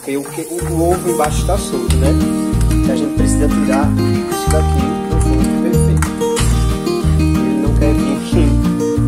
porque o ovo embaixo está solto, né? E a gente precisa tirar isso daqui do fundo perfeito. Ele não quer vir aqui.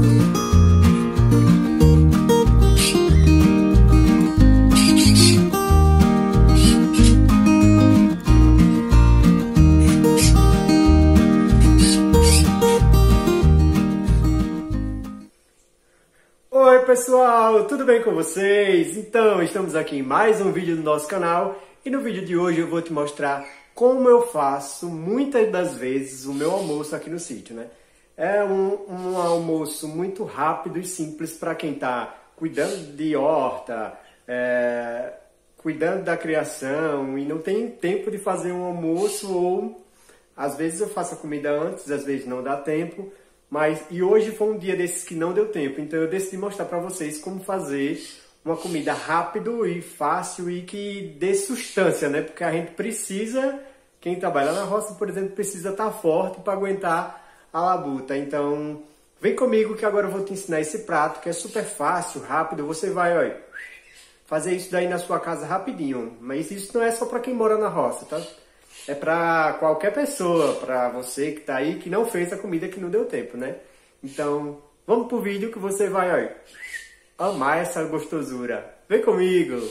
Oi pessoal, tudo bem com vocês? Então, estamos aqui em mais um vídeo do nosso canal e no vídeo de hoje eu vou te mostrar como eu faço muitas das vezes o meu almoço aqui no sítio, né? É um almoço muito rápido e simples para quem está cuidando de horta, cuidando da criação e não tem tempo de fazer um almoço, ou às vezes eu faço a comida antes, às vezes não dá tempo. E hoje foi um dia desses que não deu tempo, então eu decidi mostrar para vocês como fazer uma comida rápido e fácil e que dê sustância, né? Porque a gente precisa, quem trabalha na roça, por exemplo, precisa estar forte para aguentar a labuta. Então, vem comigo que agora eu vou te ensinar esse prato que é super fácil, rápido. Você vai, olha, fazer isso daí na sua casa rapidinho. Mas isso não é só para quem mora na roça, tá? É para qualquer pessoa, para você que está aí, que não fez a comida, que não deu tempo, né? Então, vamos pro vídeo que você vai, olha, amar essa gostosura. Vem comigo!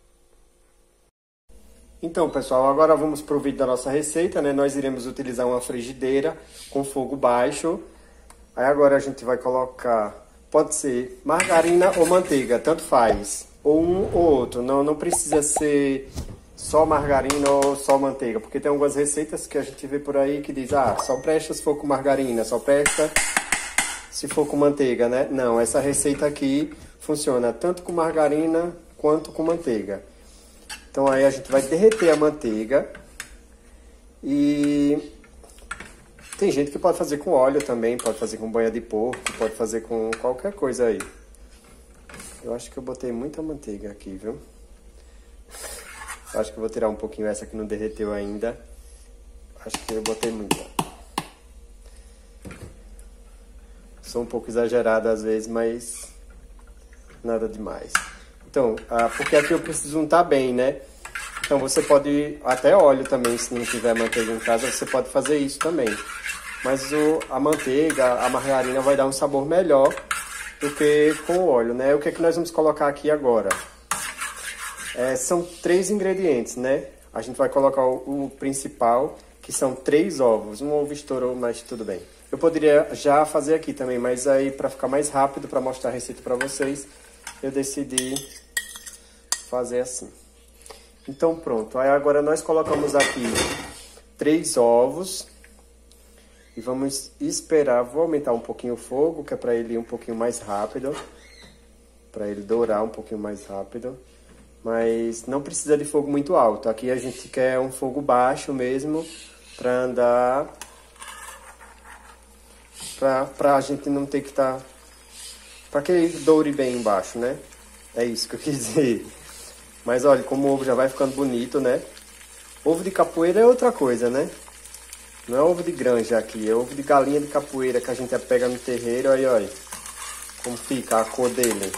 Então, pessoal, agora vamos pro vídeo da nossa receita, né? Nós iremos utilizar uma frigideira com fogo baixo. Aí agora a gente vai colocar, pode ser margarina ou manteiga, tanto faz. Ou um ou outro, não precisa ser só margarina ou só manteiga, porque tem algumas receitas que a gente vê por aí que diz, só presta se for com margarina, só presta se for com manteiga, né? Não, essa receita aqui funciona tanto com margarina quanto com manteiga. Então aí a gente vai derreter a manteiga e tem gente que pode fazer com óleo também, pode fazer com banha de porco, pode fazer com qualquer coisa aí. Eu acho que eu botei muita manteiga aqui, viu? Acho que eu vou tirar um pouquinho essa que não derreteu ainda. Acho que eu botei muito. Sou um pouco exagerado às vezes, mas nada demais. Então, porque aqui eu preciso untar bem, né? Então você pode, até óleo também, se não tiver manteiga em casa, você pode fazer isso também. Mas a manteiga, a margarina vai dar um sabor melhor do que com o óleo, né? O que é que nós vamos colocar aqui agora? São 3 ingredientes, né? A gente vai colocar o principal, que são 3 ovos. Um ovo estourou, mas tudo bem. Eu poderia já fazer aqui também, mas aí para ficar mais rápido, para mostrar a receita para vocês, eu decidi fazer assim. Então pronto, aí agora nós colocamos aqui 3 ovos e vamos esperar. Vou aumentar um pouquinho o fogo, que é para ele ir um pouquinho mais rápido, para ele dourar um pouquinho mais rápido. Mas não precisa de fogo muito alto. Aqui a gente quer um fogo baixo mesmo, para andar, para a gente não ter que estar, para que ele doure bem embaixo, né? É isso que eu quis dizer. Mas olha, como o ovo já vai ficando bonito, né? Ovo de capoeira é outra coisa, né? Não é ovo de granja aqui, é ovo de galinha de capoeira que a gente pega no terreiro. Aí olha como fica a cor dele.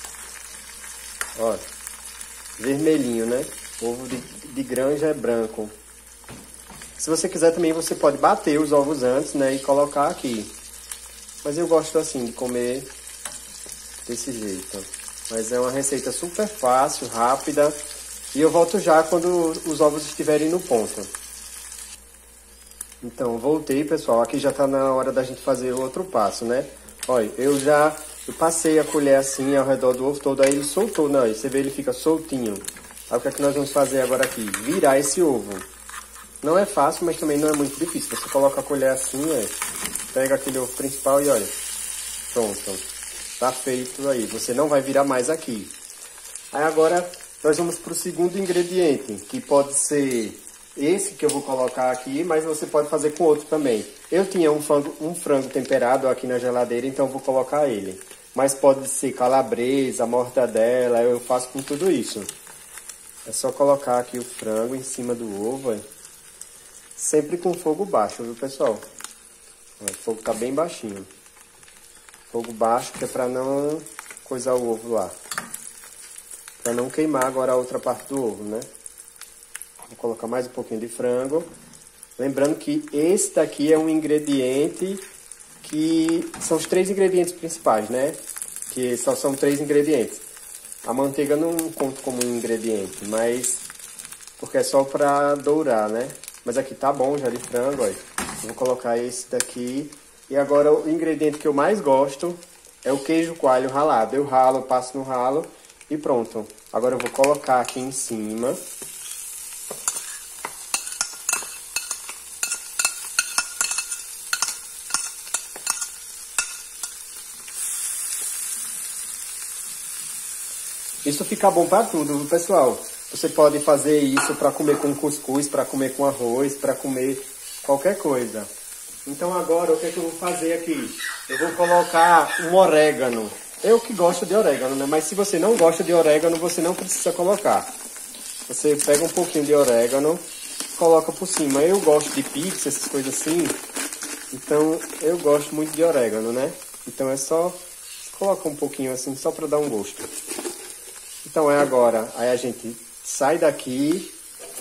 Olha. Vermelhinho, né? Ovo de granja é branco. Se você quiser também, você pode bater os ovos antes, né? E colocar aqui. Mas eu gosto assim, de comer desse jeito. Mas é uma receita super fácil, rápida. E eu volto já quando os ovos estiverem no ponto. Então, voltei, pessoal. Aqui já tá na hora da gente fazer o outro passo, né? Olha, eu passei a colher assim ao redor do ovo todo, aí ele soltou, né? Você vê, ele fica soltinho. Aí o que é que nós vamos fazer agora aqui? Virar esse ovo. Não é fácil, mas também não é muito difícil. Você coloca a colher assim, pega aquele ovo principal e olha, pronto. Tá feito aí. Você não vai virar mais aqui. Aí agora nós vamos para o segundo ingrediente, que pode ser esse que eu vou colocar aqui, mas você pode fazer com outro também. Eu tinha um frango temperado aqui na geladeira, então eu vou colocar ele. Mas pode ser calabresa, mortadela, eu faço com tudo isso. É só colocar aqui o frango em cima do ovo, sempre com fogo baixo, viu, pessoal? O fogo tá bem baixinho. Fogo baixo, que é para não coisar o ovo lá. Para não queimar agora a outra parte do ovo, né? Vou colocar mais um pouquinho de frango. Lembrando que esse daqui é um ingrediente que são os 3 ingredientes principais, né? Que só são 3 ingredientes. A manteiga não conta como um ingrediente, mas porque é só para dourar, né? Mas aqui tá bom já de frango, olha. Vou colocar esse daqui. E agora o ingrediente que eu mais gosto é o queijo coalho ralado. Eu ralo, passo no ralo e pronto. Agora eu vou colocar aqui em cima. Isso fica bom para tudo, pessoal. Você pode fazer isso para comer com cuscuz, para comer com arroz, para comer qualquer coisa. Então agora o que é que eu vou fazer aqui? Eu vou colocar um orégano. Eu que gosto de orégano, né? Mas se você não gosta de orégano, você não precisa colocar. Você pega um pouquinho de orégano, coloca por cima. Eu gosto de pizza, essas coisas assim. Então eu gosto muito de orégano, né? Então é só coloca um pouquinho assim, só para dar um gosto. Então é agora, aí a gente sai daqui,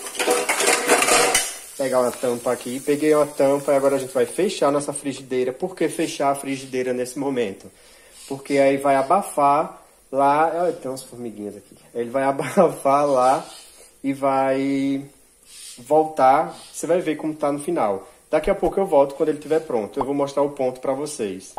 pegar uma tampa aqui, peguei uma tampa e agora a gente vai fechar nossa frigideira. Por que fechar a frigideira nesse momento? Porque aí vai abafar lá, olha, tem umas formiguinhas aqui, ele vai abafar lá e vai voltar, você vai ver como tá no final. Daqui a pouco eu volto quando ele estiver pronto, eu vou mostrar o ponto para vocês.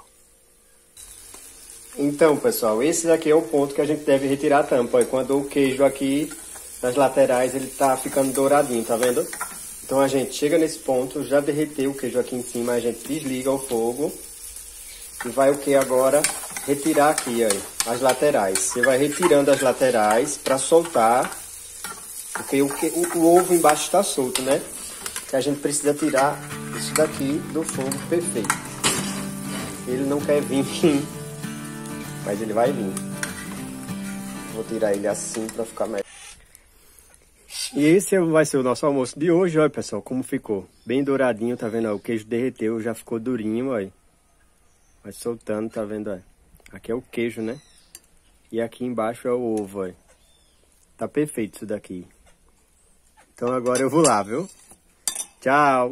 Então, pessoal, esse daqui é o ponto que a gente deve retirar a tampa. Olha, quando o queijo aqui nas laterais ele tá ficando douradinho, tá vendo? Então a gente chega nesse ponto, já derreteu o queijo aqui em cima, a gente desliga o fogo e vai o que agora? Retirar aqui, ó, as laterais. Você vai retirando as laterais para soltar, porque o ovo embaixo está solto, né? Que a gente precisa tirar isso daqui do fogo perfeito. Ele não quer vir, mas ele vai vir. Vou tirar ele assim para ficar melhor. E esse vai ser o nosso almoço de hoje, olha pessoal, como ficou. Bem douradinho, tá vendo? Ó, o queijo derreteu, já ficou durinho, olha. Vai soltando, tá vendo? Ó. Aqui é o queijo, né? E aqui embaixo é o ovo, olha. Tá perfeito isso daqui. Então agora eu vou lá, viu? Tchau!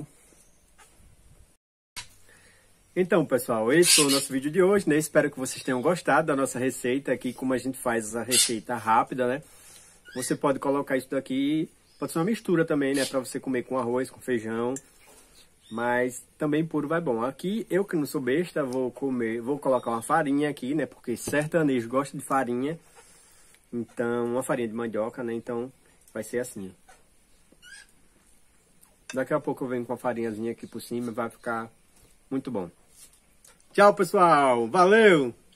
Então, pessoal, esse foi o nosso vídeo de hoje, né? Espero que vocês tenham gostado da nossa receita aqui, como a gente faz essa receita rápida, né? Você pode colocar isso daqui, pode ser uma mistura também, né? Pra você comer com arroz, com feijão, mas também puro vai bom. Aqui, eu que não sou besta, vou colocar uma farinha aqui, né? Porque sertanejo gosta de farinha, então, uma farinha de mandioca, né? Então, vai ser assim. Daqui a pouco eu venho com a farinhazinha aqui por cima, vai ficar muito bom. Tchau, pessoal. Valeu!